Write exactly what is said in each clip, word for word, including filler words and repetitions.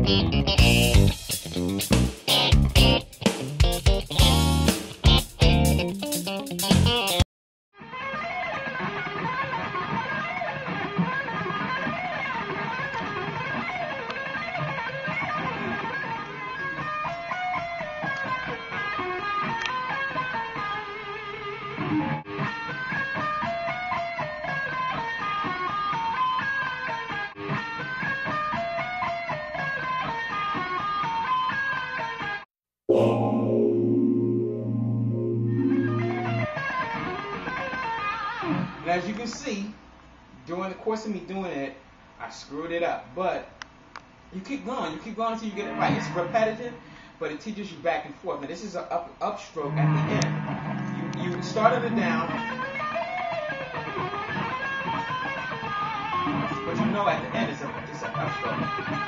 And as you can see, during the course of me doing it, I screwed it up. But you keep going, you keep going until you get it right. It's repetitive, but it teaches you back and forth. Now this is an up upstroke at the end. You you started it down, but you know at the end it's a it's an upstroke.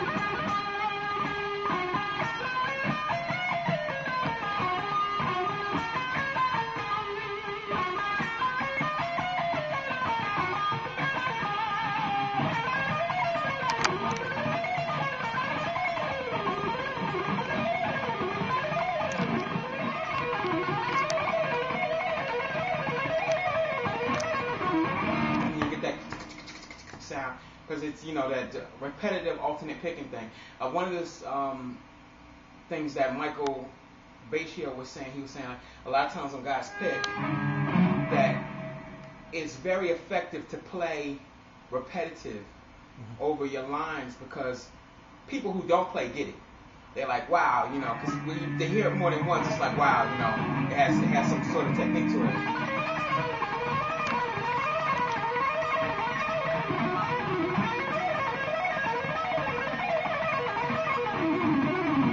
Sound, because it's, you know, that uh, repetitive alternate picking thing. Uh, one of those um, things that Michael Bashir was saying, he was saying a lot of times when guys pick, that it's very effective to play repetitive mm-hmm. over your lines, because people who don't play get it. They're like, wow, you know, because when they hear it more than once, it's like, wow, you know, it has it has some sort of technique to it.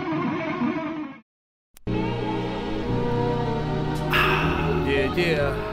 Yeah.